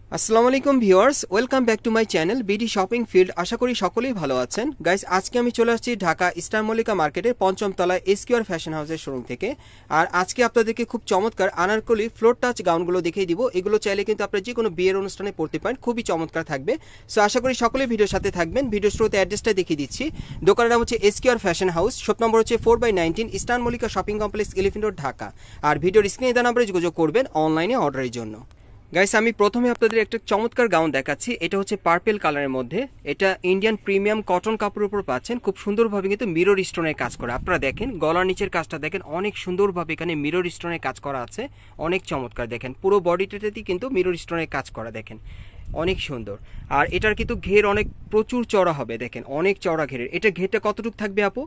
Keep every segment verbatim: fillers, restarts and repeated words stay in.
আসসালামু আলাইকুম viewers, welcome back to my channel BD shopping field. আশা করি সকলেই ভালো আছেন। গাইস, আজকে আমি চলে আসছি ঢাকা স্টার মল্লিকা মার্কেটের পঞ্চম তলায় এসকিউআর ফ্যাশন হাউসের শোরুম থেকে। আর আজকে আপনাদেরকে খুব চমৎকার আনারকলি ফ্লোর টাচ গাউনগুলো দেখিয়ে দিব। এগুলো চাইলে কিন্তু আপনারা যে কোনো বিয়ের অনুষ্ঠানে পড়তে পারেন, খুবই চমৎকার থাকবে। সো আশা করি সকলেই ভিডিওর সাথে থাকবেন। ভিডিও শুরুতে অ্যাড্রেসটা দেখিয়ে দিচ্ছি। দোকানের নাম হচ্ছে S Q R fashion house, shop number হচ্ছে four by nineteen, star Mallika shopping complex, elephant road, Dhaka. আর ভিডিওর স্ক্রিনে দেওয়া নম্বরে যোগাযোগ করবেন অনলাইনে অর্ডারের জন্য। গাইস, আমি প্রথমে আপনাদের একটা চমৎকার গাউন দেখাচ্ছি। এটা হচ্ছে পার্পেল কালারের মধ্যে। এটা ইন্ডিয়ান প্রিমিয়াম কটন কাপড়ের উপর পাচ্ছেন। খুব সুন্দরভাবে কিন্তু মিরর স্টোনের কাজ করা। আপনারা দেখেন গলার নিচের কাজটা দেখেন, অনেক সুন্দরভাবে এখানে মিরর স্টোনের কাজ করা আছে। অনেক চমৎকার দেখেন, পুরো বডিটাতেই কিন্তু মিরর স্টোনের কাজ করা দেখেন, অনেক সুন্দর। আর এটার কিন্তু ঘের অনেক প্রচুর চড়া হবে, দেখেন অনেক চড়া ঘেরের। এটা ঘেরটা কতটুকু থাকবে আপু?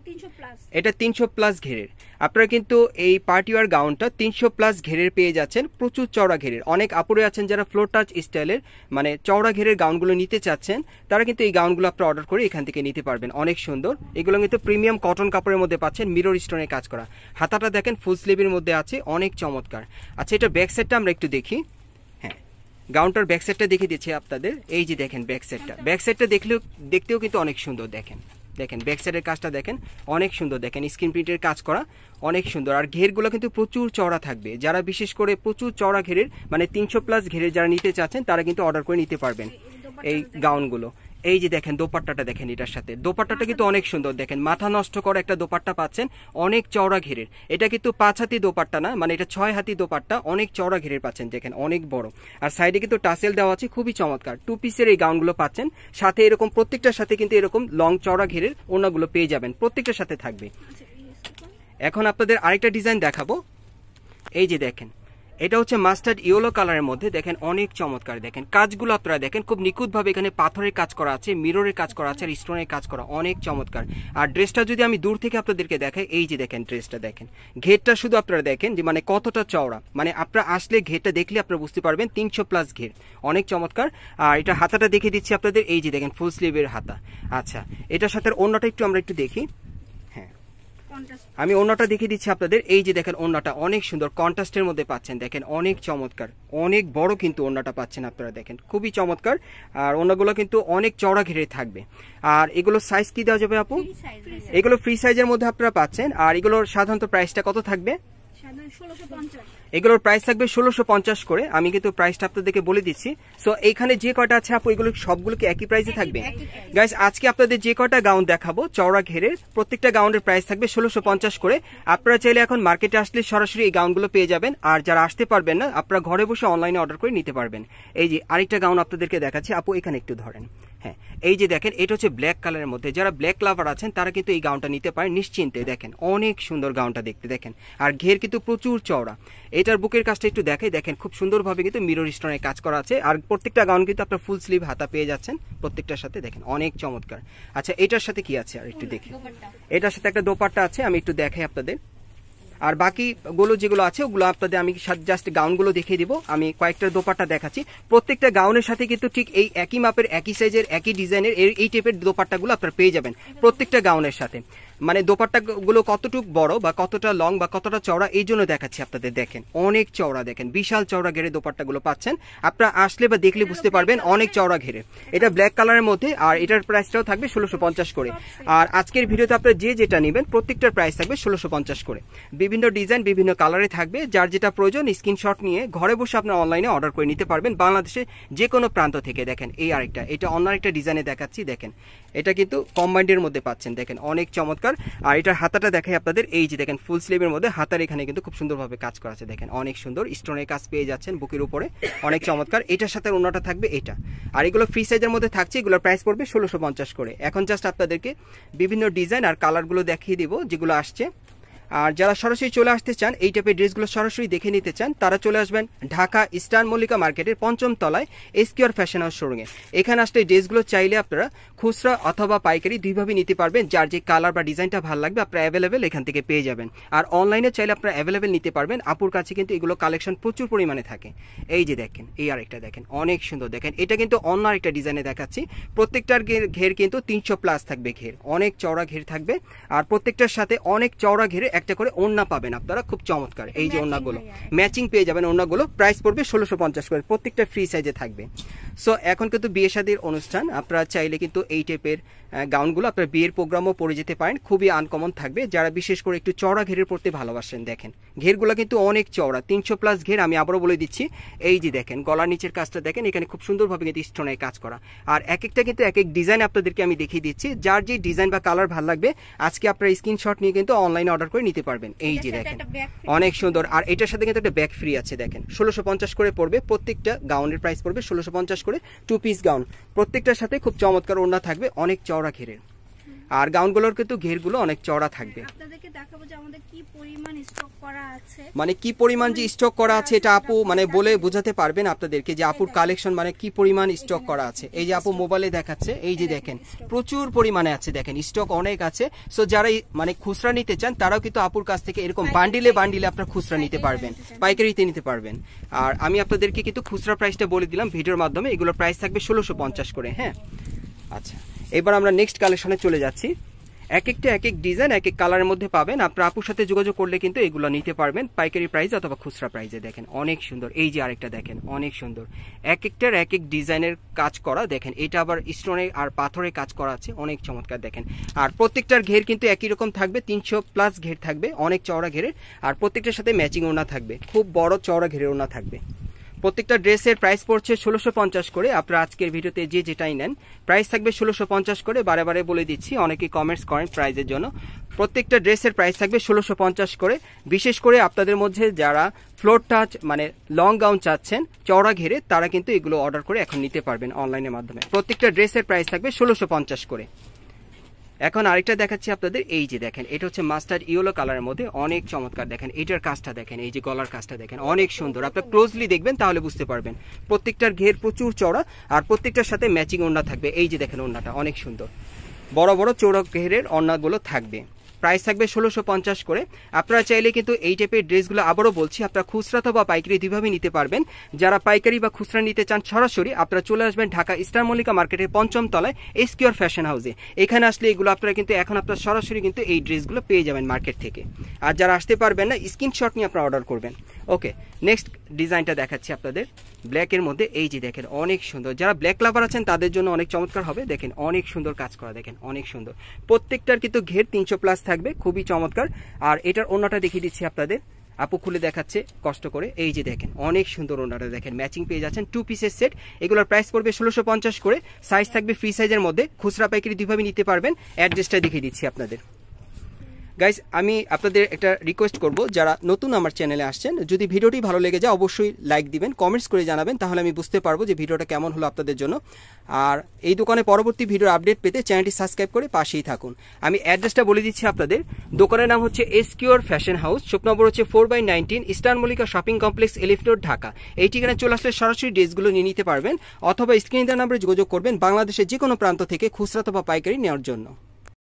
এটা তিনশো প্লাস ঘেরের। আপনারা কিন্তু এই পার্টিওয়ার গাউনটা তিনশো প্লাস ঘেরের পেয়ে যাচ্ছেন, প্রচুর চওড়া ঘেরের। অনেক আপুরে আছেন যারা ফ্লোর টাচ স্টাইলের মানে চওড়া ঘেরের গাউনগুলো নিতে চাচ্ছেন, তারা কিন্তু এই গাউনগুলো আপনারা অর্ডার করে এখান থেকে নিতে পারবেন। অনেক সুন্দর, এগুলো কিন্তু প্রিমিয়াম কটন কাপড়ের মধ্যে পাচ্ছেন, মিরর স্টোনের কাজ করা। হাতাটা দেখেন ফুল স্লিভের মধ্যে আছে, অনেক চমৎকার। আচ্ছা, এটা ব্যাক সাইডটা আমরা একটু দেখি। হ্যাঁ, গাউনটার ব্যাক সাইডটা দেখিয়ে দিচ্ছি আপনাদের। এই যে দেখেন ব্যাক সাইডটা, ব্যাক সাইডটা দেখলেও দেখতেও কিন্তু অনেক সুন্দর। দেখেন দেখেন ব্যাক সাইডের কাজটা দেখেন, অনেক সুন্দর। দেখেন স্ক্রিন প্রিন্টের কাজ করা, অনেক সুন্দর। আর ঘেরগুলো কিন্তু প্রচুর চওড়া থাকবে। যারা বিশেষ করে প্রচুর চওড়া ঘেরের মানে তিনশো প্লাস ঘেরের যারা নিতে চাচ্ছেন, তারা কিন্তু অর্ডার করে নিতে পারবেন এই গাউনগুলো। এই যে দেখেন দোপাট্টাটা দেখেন, এটার সাথে দোপাট্টাটা কিন্তু অনেক সুন্দর। দেখেন মাথা নষ্ট করা একটা দোপাট্টা পাচ্ছেন, অনেক চওড়া ঘেরের। এটা কিন্তু পাঁচ হাতি দোপাট্টা না, মানে এটা ছয় হাতি দোপাট্টা, অনেক চওড়া ঘেরের পাচ্ছেন। দেখেন অনেক বড়। আর সাইডে কিন্তু টাসেল দেওয়া আছে, খুবই চমৎকার। টু পিসের এই গাউনগুলো পাচ্ছেন, সাথে এরকম প্রত্যেকটার সাথে কিন্তু এরকম লং চওড়া ঘেরের ওড়নাগুলো পেয়ে যাবেন, প্রত্যেকটার সাথে থাকবে। এখন আপনাদের আরেকটা ডিজাইন দেখাবো। এই যে দেখেন, এটা হচ্ছে মাস্টার্ড ইয়েলো কালারের মধ্যে। দেখেন অনেক চমৎকার। দেখেন কাজগুলো আপনারা দেখেন, খুব নিখুঁতভাবে এখানে পাথরের কাজ করা আছে, মিররের কাজ করা আছে, আর স্টোনের কাজ করা, অনেক চমৎকার। আর ড্রেসটা যদি আমি দূর থেকে আপনাদেরকে দেখাই, এই যে দেখেন ড্রেসটা দেখেন, ঘেরটা শুধু আপনারা দেখেন যে মানে কতটা চওড়া। মানে আপনারা আসলে ঘেরটা দেখলে আপনারা বুঝতে পারবেন তিনশো প্লাস ঘের, অনেক চমৎকার। আর এটা হাতাটা দেখিয়ে দিচ্ছি আপনাদের। এই যে দেখেন ফুল স্লিভের হাতা। আচ্ছা, এটার সাথে ওড়নাটা একটু আমরা একটু দেখি। আমি ওড়নাটা দেখিয়ে দিচ্ছি আপনাদের। এই যে দেখেন ওড়নাটা অনেক সুন্দর, কন্ট্রাস্টের মধ্যে পাচ্ছেন। দেখেন অনেক চমৎকার, অনেক বড় কিন্তু ওড়নাটা পাচ্ছেন আপনারা, দেখেন খুবই চমৎকার। আর ওড়নাগুলো কিন্তু অনেক চওড়া ঘেরে থাকবে। আর এগুলো সাইজ কি দেওয়া যাবে আপু? এগুলো ফ্রি সাইজের মধ্যে আপনারা পাচ্ছেন। আর এগুলোর সাধারণত প্রাইসটা কত থাকবে? এগুলোর প্রাইস থাকবে ষোলোশো পঞ্চাশ করে। আমি কিন্তু প্রাইসটা আপনাদেরকে বলে দিচ্ছি। সো এইখানে যে কয়টা আছে আপু, এগুলো সবগুলো কি একই প্রাইসে থাকবে? গাইস, আজকে আপনাদের যে কয়টা গাউন দেখাবো চওড়া ঘেরের, প্রত্যেকটা গাউনের প্রাইস থাকবে ষোলোশো পঞ্চাশ করে। আপনারা চাইলে এখন মার্কেটে আসলে সরাসরি এই গাউনগুলো পেয়ে যাবেন। আর যারা আসতে পারবেন না, আপনারা ঘরে বসে অনলাইনে অর্ডার করে নিতে পারবেন। এই যে আরেকটা গাউন আপনাদেরকে দেখাচ্ছি আপু, এখানে একটু ধরেন। হ্যাঁ, এই যে দেখেন, এটা হচ্ছে ব্ল্যাক কালারের মধ্যে। যারা ব্ল্যাক লাভার আছেন তারা কিন্তু এই গাউনটা নিতে পারেন নিশ্চিন্তে। দেখেন অনেক সুন্দর গাউনটা দেখতে, দেখেন। আর ঘের কিন্তু প্রচুর চওড়া। এটার বুকের কাজটা একটু দেখাই, দেখেন খুব সুন্দরভাবে কিন্তু মিরর স্টোনের কাজ করা আছে। আর প্রত্যেকটা গাউন কিন্তু আপনার ফুল স্লিভ হাতা পেয়ে যাচ্ছেন প্রত্যেকটার সাথে, দেখেন অনেক চমৎকার। আচ্ছা, এটার সাথে কি আছে আর একটু দেখি। এটার সাথে একটা দোপাট্টা আছে, আমি একটু দেখাই আপনাদের। আর বাকিগুলো যেগুলো আছে ওগুলো আপনাদের আমি জাস্ট গাউনগুলো দেখিয়ে দিব। আমি কয়েকটা দোপাট্টা দেখাচ্ছি। প্রত্যেকটা গাউনের সাথে কিন্তু ঠিক এই একই মাপের, একই সাইজের, একই ডিজাইনের এই টাইপের দোপাট্টাগুলো আপনারা পেয়ে যাবেন প্রত্যেকটা গাউনের সাথে। মানে দোপাট্টাগুলো কতটুকু বড় বা কতটা লং বা কতটা চওড়া, এই জন্য দেখাচ্ছি আপনাদের। দেখেন অনেক চওড়া, দেখেন বিশাল চওড়া ঘেরে দোপাট্টাগুলো পাচ্ছেন। আপনারা আসলে বা দেখলে বুঝতে পারবেন অনেক চওড়া ঘেরে। এটা ব্ল্যাক কালারের মধ্যে। আর এটার প্রাইসটাও থাকবে ষোলোশো পঞ্চাশ করে। আর আজকের ভিডিওতে আপনারা যে যেটা নেবেন প্রত্যেকটার প্রাইস থাকবে ষোলোশো পঞ্চাশ করে। বিভিন্ন ডিজাইন বিভিন্ন কালারে থাকবে। যার যেটা প্রয়োজন স্ক্রিনশট নিয়ে ঘরে বসে আপনারা অনলাইনে অর্ডার করে নিতে পারবেন বাংলাদেশে যে কোনো প্রান্ত থেকে। দেখেন এই আরেকটা, এটা অন্য আরেকটা ডিজাইনে দেখাচ্ছি। দেখেন এটা কিন্তু কম্বাইন্ডের মধ্যে পাচ্ছেন, দেখেন অনেক চমৎকার। আর এটার হাতাটা দেখাই আপনাদের। এই যে দেখেন ফুল স্লিভের মধ্যে হাতার এখানে কিন্তু খুব সুন্দরভাবে কাজ করা আছে। দেখেন অনেক সুন্দর স্টোনের কাজ পেয়ে যাচ্ছেন বুকের উপরে, অনেক চমৎকার। এটার সাথে ওড়নাটা থাকবে এটা। আর এগুলো ফ্রি সাইজের মধ্যে থাকছে, এগুলোর প্রাইস পড়বে ষোলোশো পঞ্চাশ করে। এখন জাস্ট আপনাদেরকে বিভিন্ন ডিজাইন আর কালারগুলো দেখিয়ে দিব যেগুলো আসছে। আর যারা সরাসরি চলে আসতে চান, এই টাইপের ড্রেসগুলো সরাসরি দেখে নিতে চান, তারা চলে আসবেন ঢাকা স্টার মল্লিকা মার্কেটের পঞ্চম তলায় এসকিউআর ফ্যাশন হাউস শোরুমে। এখানে আসলে ড্রেসগুলো চাইলে আপনারা খুচরা অথবা পাইকারি দুইভাবে নিতে পারবেন। যার যে কালার বা ডিজাইনটা ভালো লাগবে আপনারা অ্যাভেলেবেল এখান থেকে পেয়ে যাবেন। আর অনলাইনে চাইলে আপনারা অ্যাভেলেবেল নিতে পারবেন। আপুর কাছে কিন্তু এগুলো কালেকশন প্রচুর পরিমাণে থাকে। এই যে দেখেন, এই আরেকটা দেখেন অনেক সুন্দর। দেখেন এটা কিন্তু অন্য আরেকটা ডিজাইনে দেখাচ্ছি। প্রত্যেকটার ঘের কিন্তু তিনশো প্লাস থাকবে ঘের, অনেক চওড়া ঘের থাকবে। আর প্রত্যেকটার সাথে অনেক চওড়া ঘেরে একটা করে ওড়না পাবেন আপনারা, খুব চমৎকার। এই যে ওড়নাগুলো ম্যাচিং পেয়ে যাবেন, ওড়নাগুলো প্রাইস পড়বে ষোলোশো পঞ্চাশ করে, প্রত্যেকটা ফ্রি সাইজে থাকবে। সো এখন কিন্তু বিয়ে শাদীর অনুষ্ঠান, আপনারা চাইলে কিন্তু এই টাইপের গাউনগুলো আপনার বিয়ের প্রোগ্রামও পরে যেতে পারেন, খুবই আনকমন থাকবে। যারা বিশেষ করে একটু চওড়া ঘেরের পড়তে ভালোবাসেন, দেখেন ঘেরগুলো কিন্তু অনেক চওড়া, তিনশো প্লাস ঘের। আমি আবারও বলে দিচ্ছি, এই যে দেখেন গলার নিচের কাজটা দেখেন, এখানে খুব সুন্দরভাবে কিন্তু স্টোনের কাজ করা। আর এক একটা কিন্তু এক এক ডিজাইন আপনাদেরকে আমি দেখিয়ে দিচ্ছি, যার যে ডিজাইন বা কালার ভালো লাগবে আজকে আপনারা স্ক্রিনশট নিয়ে কিন্তু অনলাইনে অর্ডার করে নিতে পারবেন। এই যে দেখেন অনেক সুন্দর, আর এটার সাথে কিন্তু একটা ব্যাগ ফ্রি আছে। দেখেন ষোলোশো পঞ্চাশ করে পড়বে, প্রত্যেকটা গাউনের প্রাইস পড়বে ষোলোশো পঞ্চাশ করে। টু পিস গাউন, প্রত্যেকটার সাথে খুব চমৎকার ওড়না থাকবে, অনেক চওড়া ঘেরের। আর গাউনগুলোর কিন্তু ঘেরগুলো অনেক চওড়া থাকবে। আপনাদেরকে দেখাবো যে আমাদের কি পরিমাণ স্টক করা আছে, মানে কি পরিমাণ যে স্টক করা আছে এটা আপু মানে বলে বোঝাতে পারবেন আপনাদেরকে যে আপুর কালেকশন মানে কি পরিমাণ স্টক করা আছে। এই যে আপু মোবাইলে দেখাচ্ছে, এই যে দেখেন প্রচুর পরিমাণে আছে, দেখেন স্টক অনেক আছে। সো যারা মানে খুচরা নিতে চান তারাও কিন্তু আপুর কাছ থেকে এরকম বান্ডিলে বান্ডিলে আপনারা খুচরা নিতে পারবেন, পাইকারিতে নিতে পারবেন। আর আমি আপনাদেরকে কিন্তু খুচরা প্রাইসটা বলে দিলাম ভিডিওর মাধ্যমে, এগুলোর প্রাইস থাকবে ষোলোশো পঞ্চাশ করে। হ্যাঁ আচ্ছা, এবার আমরা নেক্সট কালেকশনে চলে যাচ্ছি। এক একটা এক এক ডিজাইন এক এক কালারের মধ্যে পাবেন, আপনার আপুর সাথে যোগাযোগ করলে কিন্তু এগুলো নিতে পারবেন পাইকারি প্রাইস অথবা খুচরা প্রাইসে। দেখেন অনেক সুন্দর, এই যে আরেকটা দেখেন অনেক সুন্দর, এক একটার এক এক ডিজাইনের কাজ করা। দেখেন এটা আবার স্টোনে আর পাথরের কাজ করা আছে, অনেক চমৎকার। দেখেন আর প্রত্যেকটার ঘের কিন্তু একই রকম থাকবে, তিনশো প্লাস ঘের থাকবে, অনেক চওড়া ঘেরের। আর প্রত্যেকটার সাথে ম্যাচিং ওড়না থাকবে, খুব বড় চওড়া ঘেরের ওড়না থাকবে। প্রত্যেকটা ড্রেসের প্রাইস পড়ছে ষোলোশো পঞ্চাশ করে। আপনারা আজকের ভিডিওতে যে যেটাই নেন প্রাইস থাকবে ষোলোশো পঞ্চাশ করে। বারে বারে বলে দিচ্ছি, অনেকেই কমেন্টস করেন প্রাইজের জন্য। প্রত্যেকটা ড্রেসের প্রাইস থাকবে ষোলোশো পঞ্চাশ করে। বিশেষ করে আপনাদের মধ্যে যারা ফ্লোর টাচ মানে লং গাউন চাচ্ছেন চওড়া ঘেরে, তারা কিন্তু এগুলো অর্ডার করে এখন নিতে পারবেন অনলাইনের মাধ্যমে। প্রত্যেকটা ড্রেসের প্রাইস থাকবে ষোলোশো পঞ্চাশ করে। এখন আরেকটা দেখাচ্ছি আপনাদের, এই যে দেখেন এটা হচ্ছে মাস্টার্ড ইয়েলো কালারের মধ্যে, অনেক চমৎকার। দেখেন এটার কাজটা দেখেন, এই যে গলার কাজটা দেখেন অনেক সুন্দর, আপনারা ক্লোজলি দেখবেন তাহলে বুঝতে পারবেন। প্রত্যেকটার ঘের প্রচুর চওড়া, আর প্রত্যেকটার সাথে ম্যাচিং ওড়না থাকবে। এই যে দেখেন ওড়নাটা অনেক সুন্দর, বড় বড় চৌড়া ঘেরের ওড়নাগুলো থাকবে। প্রাইস থাকবে ষোলোশো পঞ্চাশ করে। আপনারা চাইলে কিন্তু এই টাইপের ড্রেসগুলো আবারও বলছি আপনারা খুচরা অথবা পাইকারি দুইভাবে নিতে পারবেন। যারা পাইকারি বা খুচরা নিতে চান সরাসরি আপনারা চলে আসবেন ঢাকা স্টার মল্লিকা মার্কেটের পঞ্চম তলায় এসকিউআর ফ্যাশন হাউসে। এখানে আসলে এগুলো আপনারা কিন্তু এখন আপনারা সরাসরি কিন্তু এই ড্রেসগুলো পেয়ে যাবেন মার্কেট থেকে। আর যারা আসতে পারবেন না স্ক্রিনশট নিয়ে আপনারা অর্ডার করবেন। ওকে, নেক্সট ডিজাইনটা দেখাচ্ছি আপনাদের ব্ল্যাকের মধ্যে। এই যে দেখেন অনেক সুন্দর, যারা ব্ল্যাক লাভার আছেন তাদের জন্য অনেক চমৎকার হবে। দেখেন অনেক সুন্দর কাজ করা, দেখেন অনেক সুন্দর। প্রত্যেকটার কিন্তু ঘের তিনশো প্লাস থাকবে, খুবই চমৎকার। আর এটার ওড়নাটা দেখিয়ে দিচ্ছি আপনাদের, আপু খুলে দেখাচ্ছে কষ্ট করে। এই যে দেখেন অনেক সুন্দর ওড়নাটা দেখেন, ম্যাচিং পেয়ে যাচ্ছেন টু পিসের সেট। এগুলোর প্রাইস পড়বে ষোলোশো পঞ্চাশ করে। সাইজ থাকবে ফ্রি সাইজের মধ্যে, খুচরা পাইকারি দুইভাবে নিতে পারবেন। অ্যাড্রেসটা দেখিয়ে দিচ্ছি আপনাদের। গাইস আমি আপনাদের একটা রিকোয়েস্ট করব, যারা নতুন আমার চ্যানেলে আসছেন, যদি ভিডিওটি ভালো লেগে যায় অবশ্যই লাইক দিবেন, কমেন্টস করে জানাবেন, তাহলে আমি বুঝতে পারবো যে ভিডিওটা কেমন হলো আপনাদের জন্য। আর এই দোকানে পরবর্তী ভিডিওর আপডেট পেতে চ্যানেলটি সাবস্ক্রাইব করে পাশেই থাকুন। আমি অ্যাড্রেসটা বলে দিচ্ছি আপনাদের, দোকানের নাম হচ্ছে S Q R fashion house, shop number হচ্ছে four by nineteen, eastern Mallika shopping complex, elephant road, Dhaka. এই ঠিকানায় চলে আসলে সরাসরি ড্রেসগুলো নিয়ে নিতে পারবেন, অথবা স্ক্রিন দেওয়া নাম্বারে যোগাযোগ করবেন বাংলাদেশের যে কোনো প্রান্ত থেকে খুচরা অথবা পাইকারি নেওয়ার জন্য।